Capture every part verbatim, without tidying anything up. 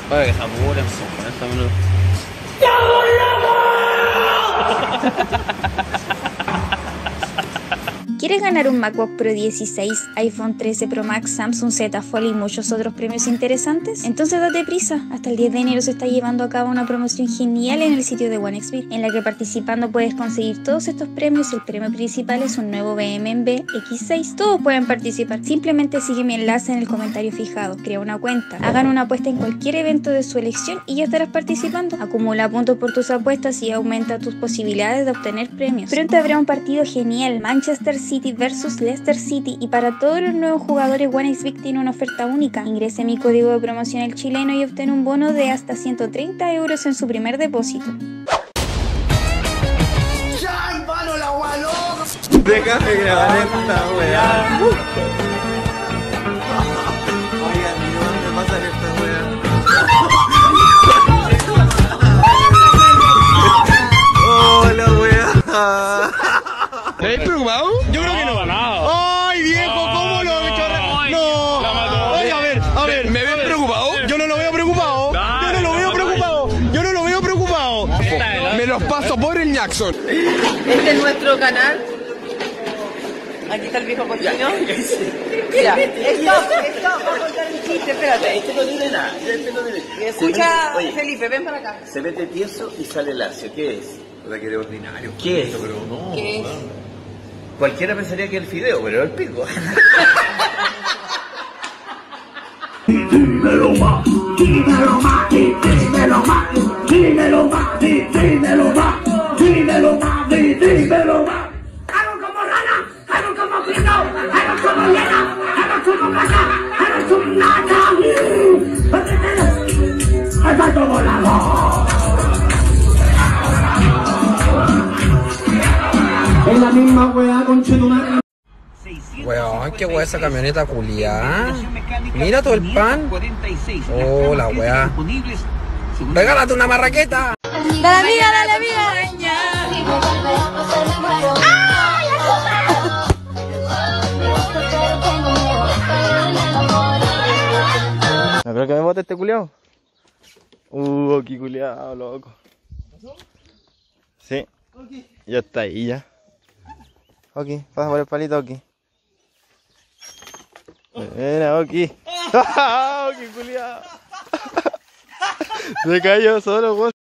Oye, que se apuren, cuarenta minutos. ¿Quieres ganar un MacBook Pro dieciséis, iPhone trece Pro Max, Samsung Z Fold y muchos otros premios interesantes? Entonces date prisa, hasta el diez de enero se está llevando a cabo una promoción genial en el sitio de OneXBet, en la que participando puedes conseguir todos estos premios y el premio principal es un nuevo B M W X seis. Todos pueden participar, simplemente sigue mi enlace en el comentario fijado, crea una cuenta, hagan una apuesta en cualquier evento de su elección y ya estarás participando. Acumula puntos por tus apuestas y aumenta tus posibilidades de obtener premios. Pronto habrá un partido genial, Manchester City versus Leicester City, y para todos los nuevos jugadores OneXBet tiene una oferta única. Ingrese mi código de promoción el chileno y obtén un bono de hasta ciento treinta euros en su primer depósito. ¡Ya, hermano, la agua loca! Déjame grabar esta weá. Oigan, ¿y dónde pasa esta weá? ¡Oh, la weá! ¿Te habéis preocupado? Yo creo que no. ¡Ay, viejo! ¿Cómo lo he hecho? No. Oye, a ver, a ver. ¿Me veo preocupado? Yo no lo veo preocupado. Yo no lo veo preocupado. Yo no lo veo preocupado. Me los paso por el Jackson. Este es nuestro canal. Aquí está el viejo cochino. Mira, esto, esto va a contar un chiste, espérate. Este no tiene nada. Este no tiene. Escucha, Oye, Felipe, ven para acá. se mete tieso y sale lacio. ¿Qué es? O sea, que de ordinario. ¿Qué es? Pero no. ¿Qué es? Cualquiera pensaría que es el fideo, pero es el pico. Dímelo más, dímelo más, dímelo más, dímelo más, dímelo más, dímelo más, dímelo más. Hago como rana, hago como pino, hago como llena, hago como casa, hago como nata. Hasta como la voz. Es la misma weá, conchetumare. Weón, qué weá esa camioneta culiá. Mira todo el pan. Oh, la weá. Regálate una marraqueta. ¡Dale amiga, dale amiga! No creo que me bote este culiao. Uh, aquí culiao, loco. Sí. Ya está ahí, ya. Ok, pasa por el palito, ok. Mira, ok. Ok, culiao. Se cayó solo, weón.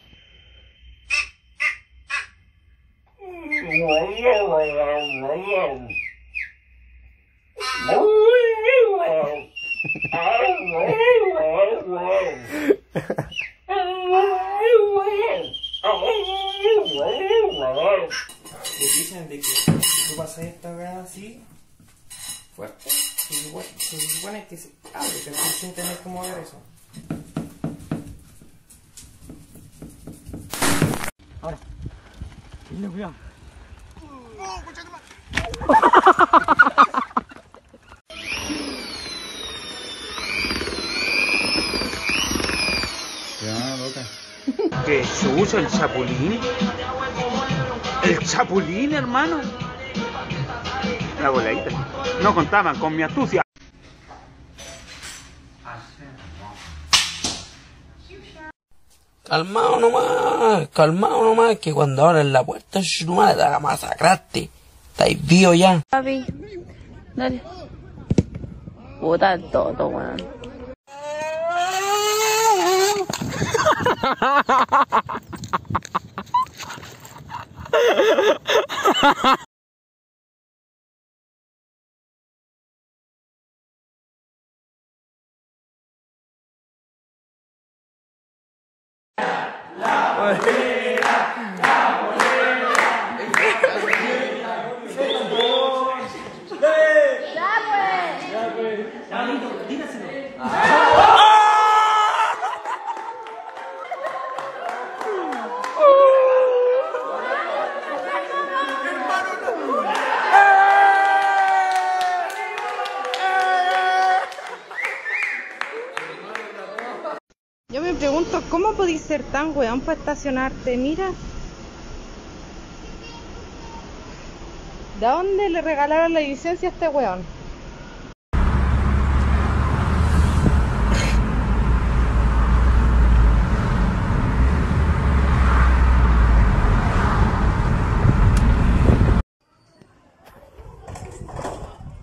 Me dicen de que tú pasas esta weá así, fuerte, se supone, se supone que se abre, pero tú sin tener cómo ver eso. Ahora. Mira, cuidado. ¿Qué chucha, el chapulín? El chapulín, hermano. La voladita. No contaban con mi astucia. Calmado nomás, calmado nomás, que cuando abran la puerta, chumadre, te haga masacrarte. Estáis vivos ya. Papi, dale. Puta todo, weón. Yo me pregunto, ¿cómo podéis ser tan weón para estacionarte? Mira. ¿De dónde le regalaron la licencia a este weón?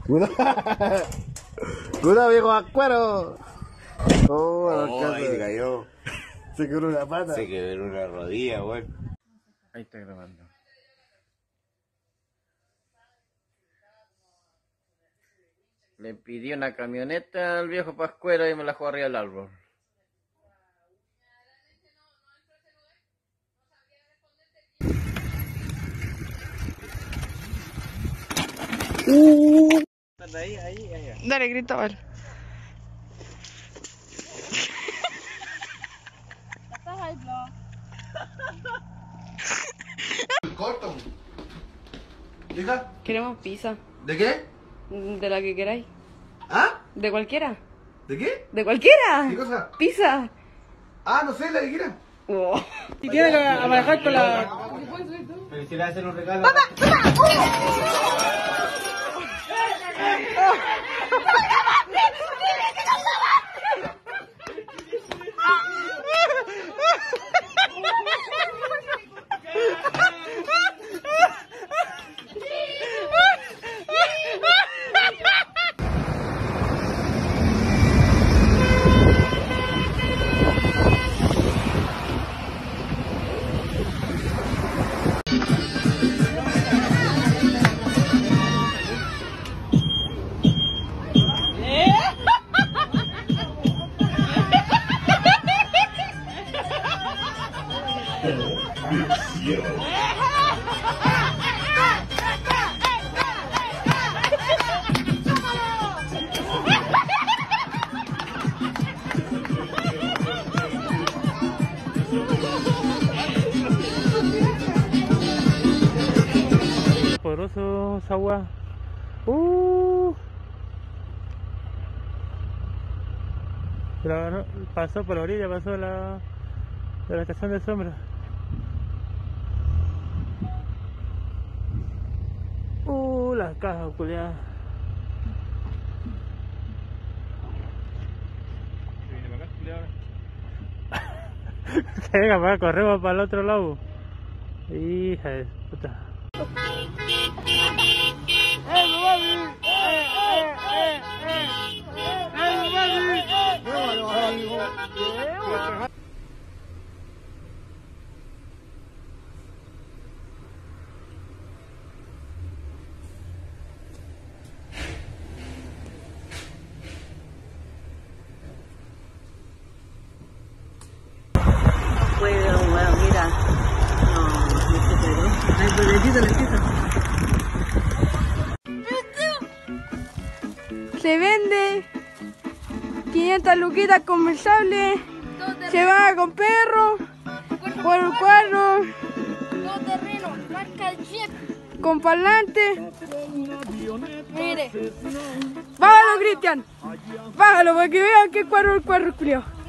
Cuidado, viejo acuero. Oh, Oh, ahí se cayó. Se quebró una pata. Se quebró una rodilla, güey. Ahí está grabando. Le pidió una camioneta al viejo Pascuero y me la jugó arriba del árbol. Uh. Ahí, ahí, ahí. Dale, Cristóbal. Corto. ¿Diga? Queremos pizza. ¿De qué? De la que queráis. ¿Ah? De cualquiera. ¿De qué? ¿De cualquiera? ¿Qué cosa? Pizza. Ah, no sé, la que quiera. Oh. Si tiene que manejar con la... Pero si le hacen un regalo. ¡Papá! Poderoso esa agua. Uh. Pero no, pasó por la orilla, pasó la de la estación de sombra. Uh, la caja culiada. Venga, para corremos para el otro lado. Hija de puta. Puedo, bueno, mira. No, no se puede. Ay, pues necesito, necesito. Se vende quinientas luquitas conversables. Se va con perro, por cuadro, con parlante. Mire, bájalo, Cristian. Bájalo para que vean que cuadro el cuadro culiao.